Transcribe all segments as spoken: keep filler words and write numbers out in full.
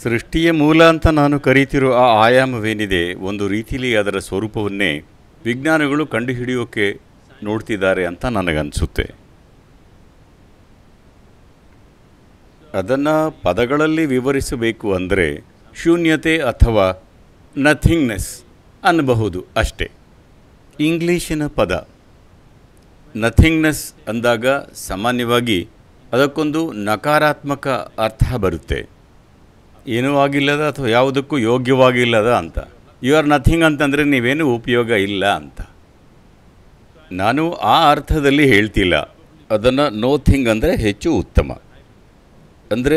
ಸೃಷ್ಟಿಯ ಮೂಲ ಅಂತ ನಾನು ಕರೀತಿರೋ ಆ ಆಯಾಮವೇನಿದೆ, ಒಂದು ರೀತಿಯಲ್ಲಿ ಅದರ ಸ್ವರೂಪವನ್ನೇ ವಿಜ್ಞಾನಿಗಳು ಕಂಡುಹಿಡಿಯೋಕೆ ನೋಡ್ತಿದ್ದಾರೆ ಅಂತ ನನಗನ್ಸುತ್ತೆ. ಅದನ್ನು ಪದಗಳಲ್ಲಿ ವಿವರಿಸಬೇಕು ಅಂದರೆ ಶೂನ್ಯತೆ ಅಥವಾ ನಥಿಂಗ್ನೆಸ್ ಅನ್ನಬಹುದು ಅಷ್ಟೇ. ಇಂಗ್ಲೀಷಿನ ಪದ ನಥಿಂಗ್ನೆಸ್ ಅಂದಾಗ ಸಾಮಾನ್ಯವಾಗಿ ಅದಕ್ಕೊಂದು ನಕಾರಾತ್ಮಕ ಅರ್ಥ ಬರುತ್ತೆ. ಏನೂ ಆಗಿಲ್ಲದ ಅಥವಾ ಯಾವುದಕ್ಕೂ ಯೋಗ್ಯವಾಗಿಲ್ಲದ ಅಂತ. ಯು ಆರ್ ನಥಿಂಗ್ ಅಂತಂದರೆ ನೀವೇನು ಉಪಯೋಗ ಇಲ್ಲ ಅಂತ. ನಾನು ಆ ಅರ್ಥದಲ್ಲಿ ಹೇಳ್ತಿಲ್ಲ. ಅದನ್ನು ನೋ ಥಿಂಗ್ ಅಂದರೆ ಹೆಚ್ಚು ಉತ್ತಮ. ಅಂದರೆ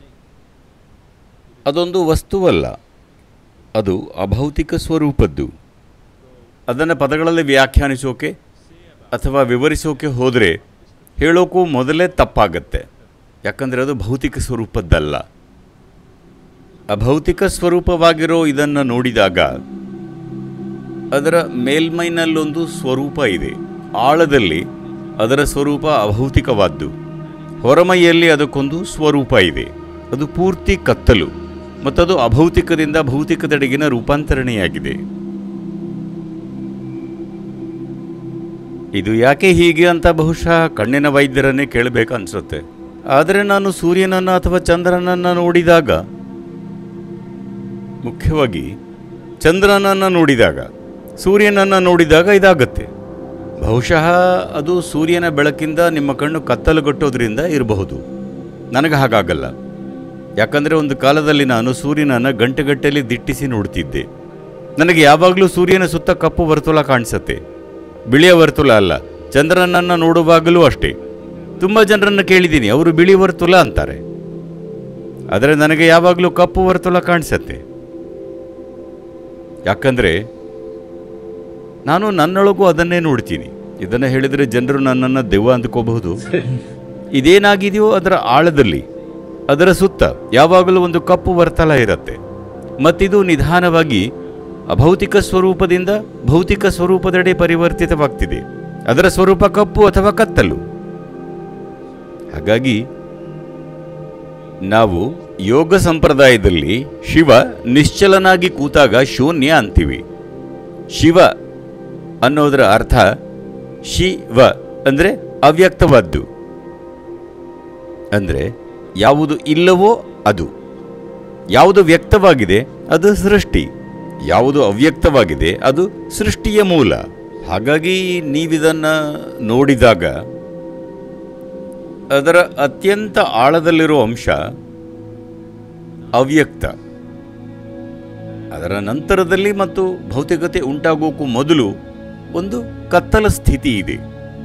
ಅದೊಂದು ವಸ್ತುವಲ್ಲ, ಅದು ಅಭೌತಿಕ ಸ್ವರೂಪದ್ದು. ಅದನ್ನು ಪದಗಳಲ್ಲಿ ವ್ಯಾಖ್ಯಾನಿಸೋಕೆ ಅಥವಾ ವಿವರಿಸೋಕೆ ಹೋದರೆ ಹೇಳೋಕ್ಕೂ ಮೊದಲೇ ತಪ್ಪಾಗತ್ತೆ. ಯಾಕಂದರೆ ಅದು ಭೌತಿಕ ಸ್ವರೂಪದ್ದಲ್ಲ. ಅಭೌತಿಕ ಸ್ವರೂಪವಾಗಿರೋ ಇದನ್ನು ನೋಡಿದಾಗ ಅದರ ಮೇಲ್ಮೈನಲ್ಲೊಂದು ಸ್ವರೂಪ ಇದೆ, ಆಳದಲ್ಲಿ ಅದರ ಸ್ವರೂಪ ಅಭೌತಿಕವಾದ್ದು. ಹೊರಮೈಯಲ್ಲಿ ಅದಕ್ಕೊಂದು ಸ್ವರೂಪ ಇದೆ, ಅದು ಪೂರ್ತಿ ಕತ್ತಲು, ಮತ್ತದು ಅಭೌತಿಕದಿಂದ ಭೌತಿಕದೆಡೆಗಿನ ರೂಪಾಂತರಣೆಯಾಗಿದೆ. ಇದು ಯಾಕೆ ಹೀಗೆ ಅಂತ ಬಹುಶಃ ಕಣ್ಣಿನ ವೈದ್ಯರನ್ನೇ ಕೇಳಬೇಕನ್ಸುತ್ತೆ. ಆದರೆ ನಾನು ಸೂರ್ಯನನ್ನು ಅಥವಾ ಚಂದ್ರನನ್ನು ನೋಡಿದಾಗ, ಮುಖ್ಯವಾಗಿ ಚಂದ್ರನನ್ನು ನೋಡಿದಾಗ, ಸೂರ್ಯನನ್ನು ನೋಡಿದಾಗ ಇದಾಗತ್ತೆ. ಬಹುಶಃ ಅದು ಸೂರ್ಯನ ಬೆಳಕಿಂದ ನಿಮ್ಮ ಕಣ್ಣು ಕತ್ತಲುಗಟ್ಟೋದ್ರಿಂದ ಇರಬಹುದು. ನನಗೆ ಹಾಗಾಗಲ್ಲ. ಯಾಕಂದರೆ ಒಂದು ಕಾಲದಲ್ಲಿ ನಾನು ಸೂರ್ಯನನ್ನು ಗಂಟೆಗಟ್ಟಲೆ ದಿಟ್ಟಿಸಿ ನೋಡ್ತಿದ್ದೆ. ನನಗೆ ಯಾವಾಗಲೂ ಸೂರ್ಯನ ಸುತ್ತ ಕಪ್ಪು ವರ್ತುಲ ಕಾಣಿಸುತ್ತೆ, ಬಿಳಿಯ ವರ್ತುಲ ಅಲ್ಲ. ಚಂದ್ರನನ್ನು ನೋಡುವಾಗಲೂ ಅಷ್ಟೇ. ತುಂಬ ಜನರನ್ನು ಕೇಳಿದ್ದೀನಿ, ಅವರು ಬಿಳಿ ವರ್ತುಲ ಅಂತಾರೆ. ಆದರೆ ನನಗೆ ಯಾವಾಗಲೂ ಕಪ್ಪು ವರ್ತುಲ ಕಾಣಿಸುತ್ತೆ. ಯಾಕಂದರೆ ನಾನು ನನ್ನೊಳಗೂ ಅದನ್ನೇ ನೋಡ್ತೀನಿ. ಇದನ್ನು ಹೇಳಿದರೆ ಜನರು ನನ್ನನ್ನು ದೆವ್ವ ಅಂದ್ಕೋಬಹುದು. ಇದೇನಾಗಿದೆಯೋ ಅದರ ಆಳದಲ್ಲಿ, ಅದರ ಸುತ್ತ ಯಾವಾಗಲೂ ಒಂದು ಕಪ್ಪು ವರ್ತಲ ಇರುತ್ತೆ. ಮತ್ತಿದು ನಿಧಾನವಾಗಿ ಅಭೌತಿಕ ಸ್ವರೂಪದಿಂದ ಭೌತಿಕ ಸ್ವರೂಪದೆಡೆ ಪರಿವರ್ತಿತವಾಗ್ತಿದೆ. ಅದರ ಸ್ವರೂಪ ಕಪ್ಪು ಅಥವಾ ಕತ್ತಲು. ಹಾಗಾಗಿ ನಾವು ಯೋಗ ಸಂಪ್ರದಾಯದಲ್ಲಿ ಶಿವ ನಿಶ್ಚಲನಾಗಿ ಕೂತಾಗ ಶೂನ್ಯ ಅಂತೀವಿ. ಶಿವ ಅನ್ನೋದರ ಅರ್ಥ ಶಿವ ಅಂದರೆ ಅವ್ಯಕ್ತವಾದ್ದು. ಅಂದರೆ ಯಾವುದು ಇಲ್ಲವೋ ಅದು, ಯಾವುದು ವ್ಯಕ್ತವಾಗಿದೆ ಅದು ಸೃಷ್ಟಿ, ಯಾವುದು ಅವ್ಯಕ್ತವಾಗಿದೆ ಅದು ಸೃಷ್ಟಿಯ ಮೂಲ. ಹಾಗಾಗಿ ನೀವಿದನ್ನು ನೋಡಿದಾಗ ಅದರ ಅತ್ಯಂತ ಆಳದಲ್ಲಿರೋ ಅಂಶ ಅವ್ಯಕ್ತ. ಅದರ ನಂತರದಲ್ಲಿ ಮತ್ತು ಭೌತಿಕತೆ ಉಂಟಾಗೋಕ್ಕೂ ಮೊದಲು ಒಂದು ಕತ್ತಲ ಸ್ಥಿತಿ ಇದೆ.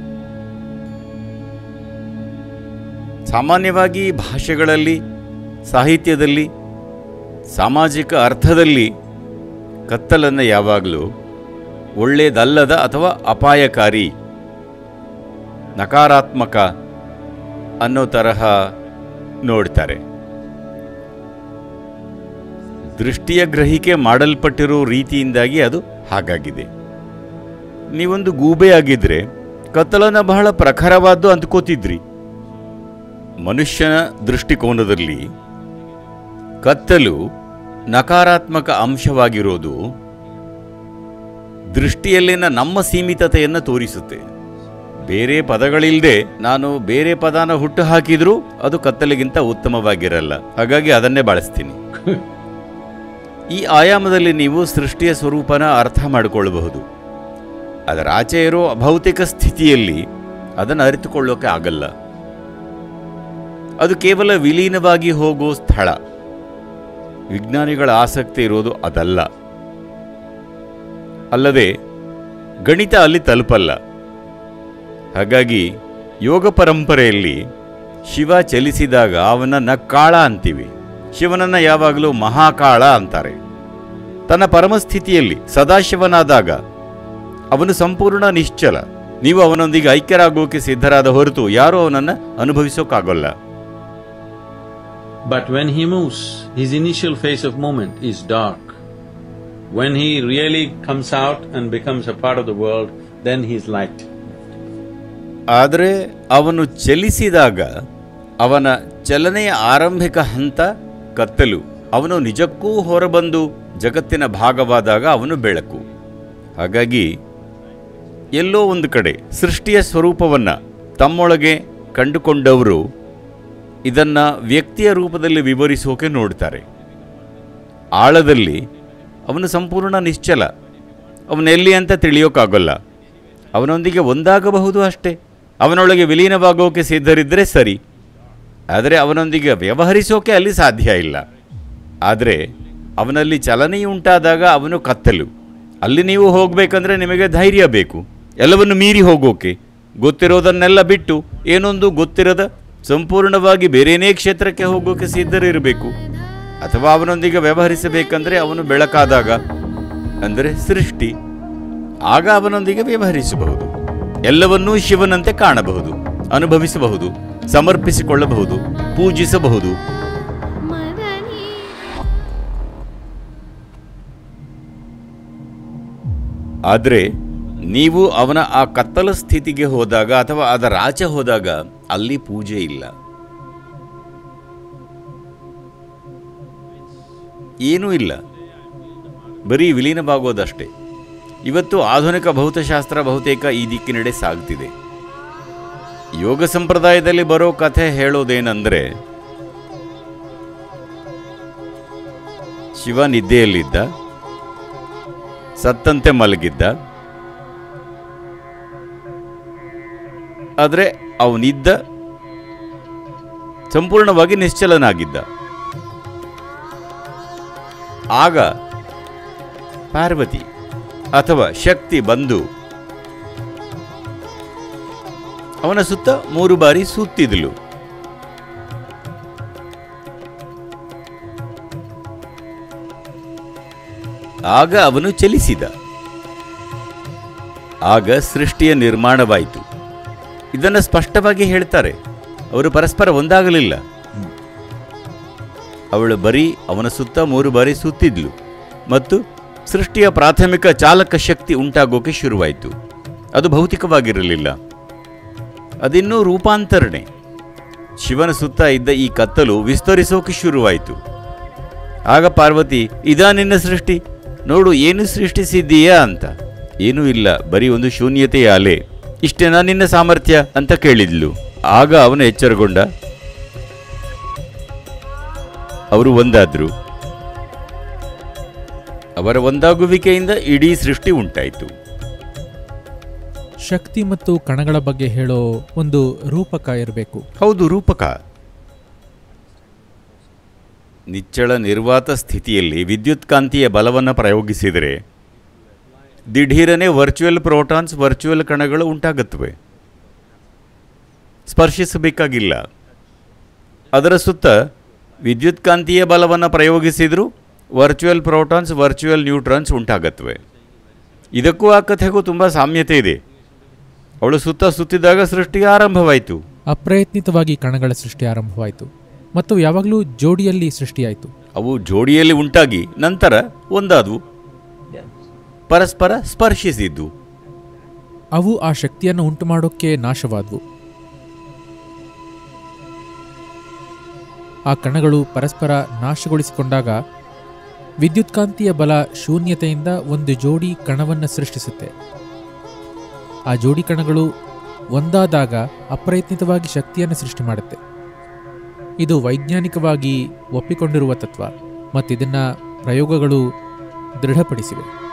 ಸಾಮಾನ್ಯವಾಗಿ ಭಾಷೆಗಳಲ್ಲಿ, ಸಾಹಿತ್ಯದಲ್ಲಿ, ಸಾಮಾಜಿಕ ಅರ್ಥದಲ್ಲಿ ಕತ್ತಲನ್ನು ಯಾವಾಗಲೂ ಒಳ್ಳೆಯದಲ್ಲದ ಅಥವಾ ಅಪಾಯಕಾರಿ, ನಕಾರಾತ್ಮಕ ಅನ್ನೋ ತರಹ ನೋಡ್ತಾರೆ. ದೃಷ್ಟಿಯ ಗ್ರಹಿಕೆ ಮಾಡಲ್ಪಟ್ಟಿರೋ ರೀತಿಯಿಂದಾಗಿ ಅದು ಹಾಗಾಗಿದೆ. ನೀವೊಂದು ಗೂಬೆ ಆಗಿದ್ದರೆ ಕತ್ತಲನ್ನು ಬಹಳ ಪ್ರಖರವಾದ್ದು ಅಂದ್ಕೋತಿದ್ರಿ. ಮನುಷ್ಯನ ದೃಷ್ಟಿಕೋನದಲ್ಲಿ ಕತ್ತಲು ನಕಾರಾತ್ಮಕ ಅಂಶವಾಗಿರೋದು ದೃಷ್ಟಿಯಲ್ಲಿನ ನಮ್ಮ ಸೀಮಿತತೆಯನ್ನು ತೋರಿಸುತ್ತೆ. ಬೇರೆ ಪದಗಳಿಲ್ಲದೆ ನಾನು ಬೇರೆ ಪದನ ಹುಟ್ಟು ಹಾಕಿದರೂ ಅದು ಕತ್ತಲಿಗಿಂತ ಉತ್ತಮವಾಗಿರಲ್ಲ. ಹಾಗಾಗಿ ಅದನ್ನೇ ಬಳಸ್ತೀನಿ. ಈ ಆಯಾಮದಲ್ಲಿ ನೀವು ಸೃಷ್ಟಿಯ ಸ್ವರೂಪನ ಅರ್ಥ ಮಾಡಿಕೊಳ್ಳಬಹುದು. ಅದರ ಆಚೆ ಇರೋ ಅಭೌತಿಕ ಸ್ಥಿತಿಯಲ್ಲಿ ಅದನ್ನು ಅರಿತುಕೊಳ್ಳೋಕೆ ಆಗಲ್ಲ. ಅದು ಕೇವಲ ವಿಲೀನವಾಗಿ ಹೋಗೋ ಸ್ಥಳ. ವಿಜ್ಞಾನಿಗಳ ಆಸಕ್ತಿ ಇರೋದು ಅದಲ್ಲ. ಅಲ್ಲದೆ ಗಣಿತ ಅಲ್ಲಿ ತಲುಪಲ್ಲ. ಹಾಗಾಗಿ ಯೋಗ ಪರಂಪರೆಯಲ್ಲಿ ಶಿವ ಚಲಿಸಿದಾಗ ಅವನನ್ನು ಕಾಳ ಅಂತೀವಿ. ಶಿವನನ್ನು ಯಾವಾಗಲೂ ಮಹಾಕಾಳ ಅಂತಾರೆ. ತನ್ನ ಪರಮಸ್ಥಿತಿಯಲ್ಲಿ ಸದಾಶಿವನಾದಾಗ ಅವನು ಸಂಪೂರ್ಣ ನಿಶ್ಚಲ. ನೀವು ಅವನೊಂದಿಗೆ ಐಕ್ಯರಾಗೋಕೆ ಸಿದ್ಧರಾದ ಹೊರತು ಯಾರೂ ಅವನನ್ನು ಅನುಭವಿಸೋಕ್ಕಾಗಲ್ಲ. But when he moves, his initial phase of movement is dark. When he really comes out and becomes a part of the world, then he is light. ಆದರೆ ಅವನು ಚಲಿಸಿದಾಗ ಅವನ ಚಲನೆಯ ಆರಂಭಿಕ ಹಂತ ಕತ್ತಲು, ಅವನು ನಿಜಕ್ಕೂ ಹೊರಬಂದು ಜಗತ್ತಿನ ಭಾಗವಾದಾಗ ಅವನು ಬೆಳಕು. ಹಾಗಾಗಿ ಎಲ್ಲೋ ಒಂದು ಕಡೆ ಸೃಷ್ಟಿಯ ಸ್ವರೂಪವನ್ನು ತಮ್ಮೊಳಗೆ ಕಂಡುಕೊಂಡವರು ಇದನ್ನು ವ್ಯಕ್ತಿಯ ರೂಪದಲ್ಲಿ ವಿವರಿಸೋಕೆ ನೋಡ್ತಾರೆ. ಆಳದಲ್ಲಿ ಅವನು ಸಂಪೂರ್ಣ ನಿಶ್ಚಲ, ಅವನೆಲ್ಲಿ ಅಂತ ತಿಳಿಯೋಕ್ಕಾಗಲ್ಲ. ಅವನೊಂದಿಗೆ ಒಂದಾಗಬಹುದು ಅಷ್ಟೇ, ಅವನೊಳಗೆ ವಿಲೀನವಾಗೋಕೆ ಸಿದ್ಧರಿದ್ದರೆ ಸರಿ, ಆದರೆ ಅವನೊಂದಿಗೆ ವ್ಯವಹರಿಸೋಕೆ ಅಲ್ಲಿ ಸಾಧ್ಯ ಇಲ್ಲ. ಆದರೆ ಅವನಲ್ಲಿ ಚಲನೆಯುಂಟಾದಾಗ ಅವನು ಕತ್ತಲು. ಅಲ್ಲಿ ನೀವು ಹೋಗಬೇಕಂದ್ರೆ ನಿಮಗೆ ಧೈರ್ಯ ಬೇಕು, ಎಲ್ಲವನ್ನು ಮೀರಿ ಹೋಗೋಕೆ. ಗೊತ್ತಿರೋದನ್ನೆಲ್ಲ ಬಿಟ್ಟು ಏನೊಂದು ಗೊತ್ತಿರದ ಸಂಪೂರ್ಣವಾಗಿ ಬೇರೇನೇ ಕ್ಷೇತ್ರಕ್ಕೆ ಹೋಗೋಕೆ ಸಿದ್ಧರಿರಬೇಕು. ಅಥವಾ ಅವನೊಂದಿಗೆ ವ್ಯವಹರಿಸಬೇಕಂದ್ರೆ ಅವನು ಬೆಳಕಾದಾಗ, ಅಂದರೆ ಸೃಷ್ಟಿ, ಆಗ ಅವನೊಂದಿಗೆ ವ್ಯವಹರಿಸಬಹುದು. ಎಲ್ಲವನ್ನೂ ಶಿವನಂತೆ ಕಾಣಬಹುದು, ಅನುಭವಿಸಬಹುದು, ಸಮರ್ಪಿಸಿಕೊಳ್ಳಬಹುದು, ಪೂಜಿಸಬಹುದು. ಆದರೆ ನೀವು ಅವನ ಆ ಕತ್ತಲ ಸ್ಥಿತಿಗೆ ಹೋದಾಗ ಅಥವಾ ಅದರ ಆಚೆ ಹೋದಾಗ ಅಲ್ಲಿ ಪೂಜೆ ಇಲ್ಲ, ಏನೂ ಇಲ್ಲ, ಬರೀ ವಿಲೀನವಾಗೋದಷ್ಟೇ. ಇವತ್ತು ಆಧುನಿಕ ಭೌತಶಾಸ್ತ್ರ ಬಹುತೇಕ ಈ ದಿಕ್ಕಿನೆಡೆ ಸಾಗ್ತಿದೆ. ಯೋಗ ಸಂಪ್ರದಾಯದಲ್ಲಿ ಬರೋ ಕಥೆ ಹೇಳೋದೇನೆಂದರೆ, ಶಿವ ನಿದ್ದೆಯಲ್ಲಿದ್ದ, ಸತ್ತಂತೆ ಮಲಗಿದ್ದ, ಆದರೆ ಅವನಿದ್ದ ಸಂಪೂರ್ಣವಾಗಿ ನಿಶ್ಚಲನಾಗಿದ್ದ. ಆಗ ಪಾರ್ವತಿ ಅಥವಾ ಶಕ್ತಿ ಬಂದು ಅವನ ಸುತ್ತ ಮೂರು ಬಾರಿ ಸುತ್ತಿದಳು. ಆಗ ಅವನು ಚಲಿಸಿದ. ಆಗ ಸೃಷ್ಟಿಯ ನಿರ್ಮಾಣವಾಯಿತು. ಇದನ್ನು ಸ್ಪಷ್ಟವಾಗಿ ಹೇಳ್ತಾರೆ. ಅವರು ಪರಸ್ಪರ ಒಂದಾಗಲಿಲ್ಲ. ಅವಳು ಬರೀ ಅವನ ಸುತ್ತ ಮೂರು ಬಾರಿ ಸುತ್ತಿದ್ಲು ಮತ್ತು ಸೃಷ್ಟಿಯ ಪ್ರಾಥಮಿಕ ಚಾಲಕ ಶಕ್ತಿ ಉಂಟಾಗೋಕೆ ಶುರುವಾಯಿತು. ಅದು ಭೌತಿಕವಾಗಿರಲಿಲ್ಲ, ಅದಿನ್ನೂ ರೂಪಾಂತರಣೆ. ಶಿವನ ಸುತ್ತ ಇದ್ದ ಈ ಕತ್ತಲು ವಿಸ್ತರಿಸೋಕೆ ಶುರುವಾಯಿತು. ಆಗ ಪಾರ್ವತಿ, ಇದಾ ನಿನ್ನ ಸೃಷ್ಟಿ, ನೋಡು ಏನು ಸೃಷ್ಟಿಸಿದ್ದೀಯಾ ಅಂತ. ಏನೂ ಇಲ್ಲ, ಬರೀ ಒಂದು ಶೂನ್ಯತೆಯ ಅಲೆ. ಇಷ್ಟೇನಾ ನಿನ್ನ ಸಾಮರ್ಥ್ಯ ಅಂತ ಕೇಳಿದ್ಲು. ಆಗ ಅವನು ಎಚ್ಚರಗೊಂಡ. ಅವರು ಒಂದಾದ್ರು. ಅವರ ಒಂದಾಗುವಿಕೆಯಿಂದ ಇಡೀ ಸೃಷ್ಟಿ ಉಂಟಾಯಿತು. ಶಕ್ತಿ ಮತ್ತು ಕಣಗಳ ಬಗ್ಗೆ ಹೇಳೋ ಒಂದು ರೂಪಕ ಇರಬೇಕು. ಹೌದು, ರೂಪಕ. ನಿಚ್ಚಳ ನಿರ್ವಾತ ಸ್ಥಿತಿಯಲ್ಲಿ ವಿದ್ಯುತ್ಕಾಂತೀಯ ಬಲವನ್ನು ಪ್ರಯೋಗಿಸಿದರೆ ದಿಢೀರನೆ ವರ್ಚುವಲ್ ಪ್ರೋಟಾನ್ಸ್, ವರ್ಚುವಲ್ ಕಣಗಳು ಉಂಟಾಗುತ್ತವೆ. ಸ್ಪರ್ಶಿಸಬೇಕಾಗಿಲ್ಲ. ಅದರ ಸುತ್ತ ವಿದ್ಯುತ್ಕಾಂತೀಯ ಬಲವನ್ನು ಪ್ರಯೋಗಿಸಿದರೂ ವರ್ಚುವಲ್ ಪ್ರೋಟಾನ್ಸ್, ವರ್ಚುವಲ್ ನ್ಯೂಟ್ರಾನ್ಸ್ ಉಂಟಾಗತ್ವೆ. ಇದಕ್ಕೂ ಆ ಕಥೆಗೂ ತುಂಬ ಸಾಮ್ಯತೆ ಇದೆ. ಅವಳು ಸುತ್ತ ಸುತ್ತಿದಾಗ ಸೃಷ್ಟಿ ಆರಂಭವಾಯಿತು. ಅಪ್ರಯತ್ನಿತವಾಗಿ ಕಣಗಳ ಸೃಷ್ಟಿ ಆರಂಭವಾಯಿತು ಮತ್ತು ಯಾವಾಗಲೂ ಜೋಡಿಯಲ್ಲಿ ಸೃಷ್ಟಿಯಾಯಿತು. ಅವು ಜೋಡಿಯಲ್ಲಿ ಉಂಟಾಗಿ ನಂತರ ಒಂದಾದವು, ಪರಸ್ಪರ ಸ್ಪರ್ಶಿಸಿದ್ದು. ಅವು ಆ ಶಕ್ತಿಯನ್ನು ಉಂಟು ಮಾಡೋಕ್ಕೆ ನಾಶವಾದವು. ಆ ಕಣಗಳು ಪರಸ್ಪರ ನಾಶಗೊಳಿಸಿಕೊಂಡಾಗ ವಿದ್ಯುತ್ಕಾಂತೀಯ ಬಲ ಶೂನ್ಯತೆಯಿಂದ ಒಂದು ಜೋಡಿ ಕಣವನ್ನು ಸೃಷ್ಟಿಸುತ್ತೆ. ಆ ಜೋಡಿ ಕಣಗಳು ಒಂದಾದಾಗ ಅಪ್ರಯತ್ನಿತವಾಗಿ ಶಕ್ತಿಯನ್ನು ಸೃಷ್ಟಿ ಮಾಡುತ್ತೆ. ಇದು ವೈಜ್ಞಾನಿಕವಾಗಿ ಒಪ್ಪಿಕೊಂಡಿರುವ ತತ್ವ ಮತ್ತು ಇದನ್ನು ಪ್ರಯೋಗಗಳು ದೃಢಪಡಿಸಿವೆ.